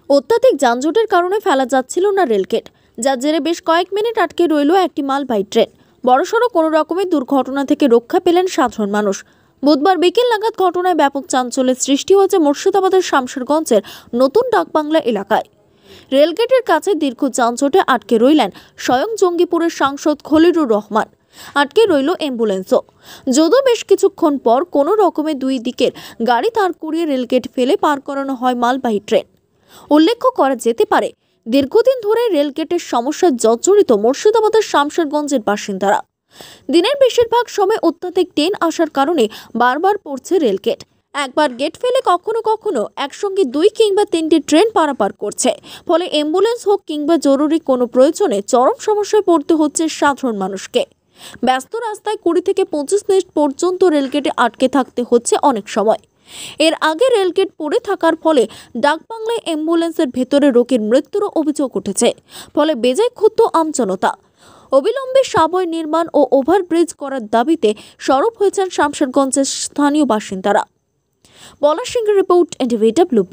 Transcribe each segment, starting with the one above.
অত্যাধিক যানজটের কারণে ফেলা যাচ্ছিল না রেলগেট, যার জেরে বেশ কয়েক মিনিট আটকে রইল একটি মালবাহী ট্রেন। বড়সড় কোনো রকমের দুর্ঘটনা থেকে রক্ষা পেলেন সাধারণ মানুষ। বুধবার বিকেল নাগাদ ঘটনায় ব্যাপক চাঞ্চল্যের সৃষ্টি হয়েছে মুর্শিদাবাদের শামশেরগঞ্জের নতুন ডাকবাংলা এলাকায়। রেলগেটের কাছে দীর্ঘ যানজটে আটকে রইলেন স্বয়ং জঙ্গিপুরের সাংসদ খলিলুর রহমান। আটকে রইল অ্যাম্বুলেন্সও। যদিও বেশ কিছুক্ষণ পর কোনো রকমে দুই দিকের গাড়ি দাঁড় করিয়ে রেলগেট ফেলে পার করানো হয় মালবাহী ট্রেন। উল্লেখ্য করা যেতে পারে, দীর্ঘদিন ধরে রেলগেটের সমস্যায় জর্জরিত মুর্শিদাবাদের শামশেরগঞ্জের বাসিন্দারা। দিনের বেশিরভাগ সময় অত্যাধিক ট্রেন আসার কারণে বারবার পড়ছে রেলগেট। একবার গেট ফেলে কখনো কখনো একসঙ্গে 2 কিংবা 3টি ট্রেন পারাপার করছে। ফলে অ্যাম্বুলেন্স হোক কিংবা জরুরি কোনো প্রয়োজনে চরম সমস্যায় পড়তে হচ্ছে সাধারণ মানুষকে। ব্যস্ত রাস্তায় 20 থেকে 25 মিনিট পর্যন্ত রেলগেটে আটকে থাকতে হচ্ছে অনেক সময়। এর আগে রেলগেট পড়ে থাকার ফলে ডাকবাংলায় অ্যাম্বুলেন্সের ভেতরে রোগীর মৃত্যুরও অভিযোগ উঠেছে। ফলে বেজায় ক্ষুব্ধ আমজনতা। অবিলম্বে সাবওয়ে নির্মাণ ও ওভারব্রিজ করার দাবিতে সরব হয়েছেন শামশেরগঞ্জের স্থানীয় বাসিন্দারা। পলাশ সিংহের রিপোর্ট, NTVWB।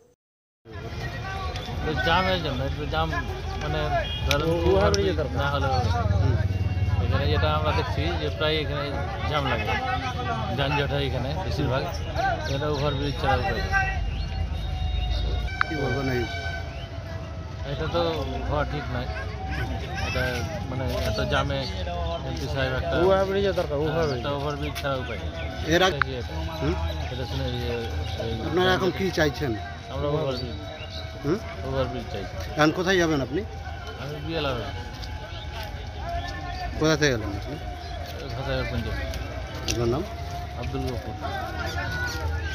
এখানে যেটা আমরা দেখছি যে প্রায় এখানে জ্যাম লাগে, যানজট হয় এখানে বেশিরভাগ। এটা ওভারব্রিজ ছাড়া উপায় কি বলবেন? এটা তো হওয়া ঠিক নয়। এটা মানে এত জামে এমপি সাহেব একটা ওভারব্রিজের দরকার, ওভারব্রিজ ছাড়া উপায় নেই। এর আগে এটা শুনে আপনারা এখন কি চাইছেন? আমরা ওভারব্রিজ চাইছি। এখন কোথায় যাবেন আপনি? আমি বিএলআর। কোথা থেকে গেলেন আপনি? ভাষায় পঞ্চায়েত। আপনার নাম? আব্দুল গফুর।